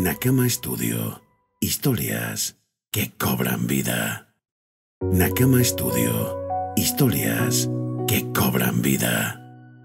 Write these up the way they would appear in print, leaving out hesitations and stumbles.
Nakama Studio. Historias que cobran vida. Nakama Studio. Historias que cobran vida.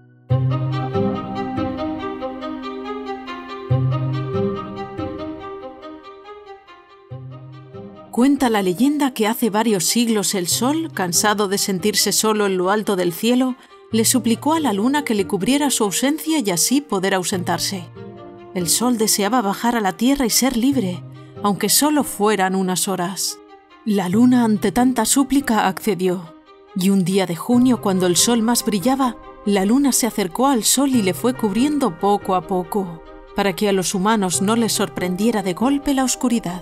Cuenta la leyenda que hace varios siglos el sol, cansado de sentirse solo en lo alto del cielo, le suplicó a la luna que le cubriera su ausencia y así poder ausentarse. El sol deseaba bajar a la tierra y ser libre, aunque solo fueran unas horas. La luna ante tanta súplica accedió, y un día de junio, cuando el sol más brillaba, la luna se acercó al sol y le fue cubriendo poco a poco, para que a los humanos no les sorprendiera de golpe la oscuridad.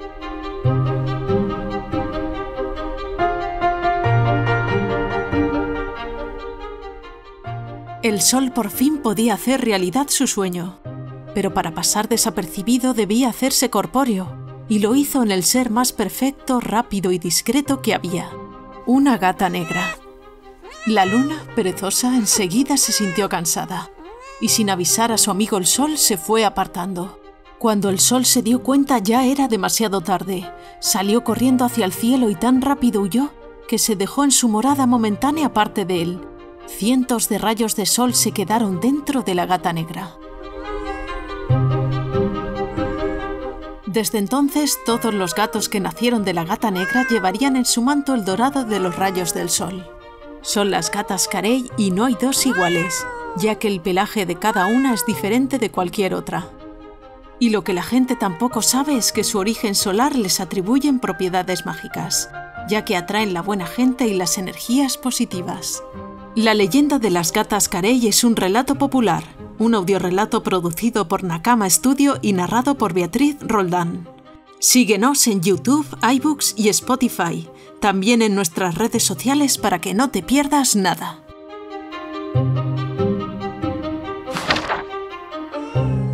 El sol por fin podía hacer realidad su sueño, pero para pasar desapercibido debía hacerse corpóreo, y lo hizo en el ser más perfecto, rápido y discreto que había, una gata negra. La luna, perezosa, enseguida se sintió cansada, y sin avisar a su amigo el sol se fue apartando. Cuando el sol se dio cuenta ya era demasiado tarde, salió corriendo hacia el cielo y tan rápido huyó que se dejó en su morada momentánea parte de él. Cientos de rayos de sol se quedaron dentro de la gata negra. Desde entonces, todos los gatos que nacieron de la gata negra llevarían en su manto el dorado de los rayos del sol. Son las gatas carey y no hay dos iguales, ya que el pelaje de cada una es diferente de cualquier otra. Y lo que la gente tampoco sabe es que su origen solar les atribuyen propiedades mágicas, ya que atraen la buena gente y las energías positivas. La leyenda de las gatas carey es un relato popular, un audiorelato producido por Nakama Studio y narrado por Beatriz Roldán. Síguenos en YouTube, iBooks y Spotify, también en nuestras redes sociales para que no te pierdas nada.